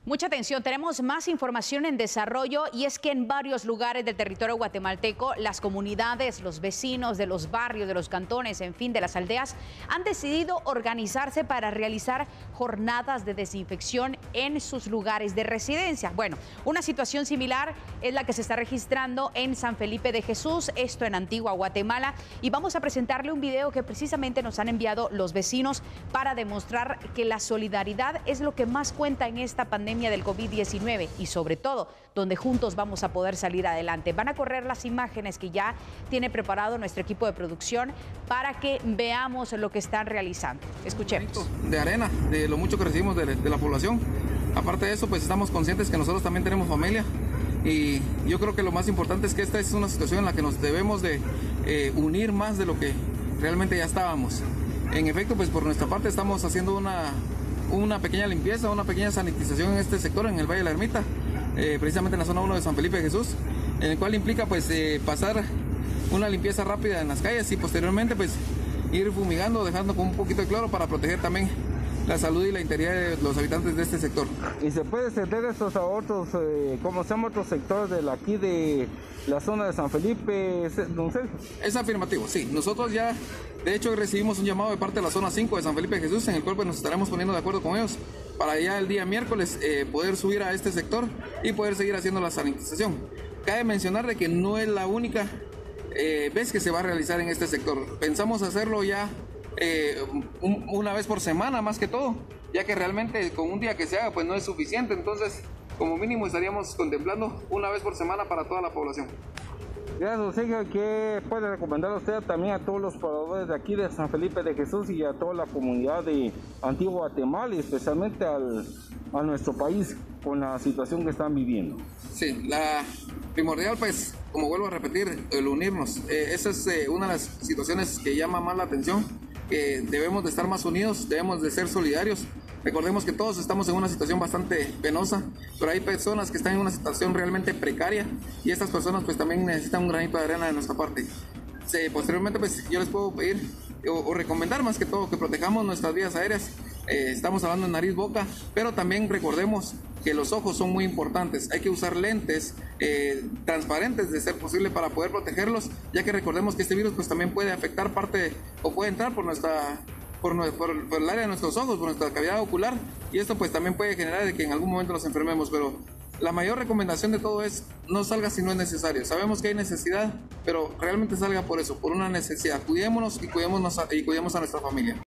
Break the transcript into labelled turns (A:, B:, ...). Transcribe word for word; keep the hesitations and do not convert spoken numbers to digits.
A: Mucha atención, tenemos más información en desarrollo y es que en varios lugares del territorio guatemalteco las comunidades, los vecinos de los barrios, de los cantones, en fin, de las aldeas, han decidido organizarse para realizar jornadas de desinfección en sus lugares de residencia. Bueno, una situación similar es la que se está registrando en San Felipe de Jesús, esto en Antigua Guatemala, y vamos a presentarle un video que precisamente nos han enviado los vecinos para demostrar que la solidaridad es lo que más cuenta en esta pandemia del COVID diecinueve y sobre todo donde juntos vamos a poder salir adelante. Van a correr las imágenes que ya tiene preparado nuestro equipo de producción para que veamos lo que están realizando. Escuchemos.
B: De arena, de lo mucho que recibimos de, de la población. Aparte de eso, pues estamos conscientes que nosotros también tenemos familia y yo creo que lo más importante es que esta es una situación en la que nos debemos de eh, unir más de lo que realmente ya estábamos. En efecto, pues por nuestra parte estamos haciendo una una pequeña limpieza, una pequeña sanitización en este sector, en el Valle de la Ermita, eh, precisamente en la zona uno de San Felipe de Jesús, en el cual implica pues eh, pasar una limpieza rápida en las calles y posteriormente pues ir fumigando, dejando con un poquito de cloro para proteger también la salud y la integridad de los habitantes de este sector.
C: ¿Y se puede extender estos a otros, eh, como se llama, otros sectores de la, aquí de la zona de San Felipe, don Sergio?
B: Es afirmativo, sí. Nosotros ya, de hecho, recibimos un llamado de parte de la zona cinco de San Felipe de Jesús, en el cual pues, nos estaremos poniendo de acuerdo con ellos para ya el día miércoles eh, poder subir a este sector y poder seguir haciendo la sanitización. Cabe mencionar de que no es la única eh, vez que se va a realizar en este sector. Pensamos hacerlo ya Eh, un, una vez por semana más que todo, ya que realmente con un día que se haga pues no es suficiente, entonces como mínimo estaríamos contemplando una vez por semana para toda la población.
C: Gracias, don Sergio. ¿Qué puede recomendar usted también a todos los pobladores de aquí de San Felipe de Jesús y a toda la comunidad de Antigua Guatemala y especialmente al, a nuestro país con la situación que están viviendo?
B: Sí, la primordial pues, como vuelvo a repetir, el unirnos. Eh, esa es eh, una de las situaciones que llama más la atención, que debemos de estar más unidos, debemos de ser solidarios. Recordemos que todos estamos en una situación bastante penosa, pero hay personas que están en una situación realmente precaria y estas personas pues también necesitan un granito de arena de nuestra parte. Sí, posteriormente pues yo les puedo pedir o, o recomendar más que todo que protejamos nuestras vías aéreas. Eh, estamos hablando de nariz, boca, pero también recordemos que los ojos son muy importantes. Hay que usar lentes eh, transparentes de ser posible para poder protegerlos, ya que recordemos que este virus pues también puede afectar parte o puede entrar por nuestra por, por, por el área de nuestros ojos, por nuestra cavidad ocular, y esto pues también puede generar de que en algún momento nos enfermemos, pero la mayor recomendación de todo es no salga si no es necesario. Sabemos que hay necesidad, pero realmente salga por eso, por una necesidad. Cuidémonos y cuidémonos a, y cuidemos a nuestra familia.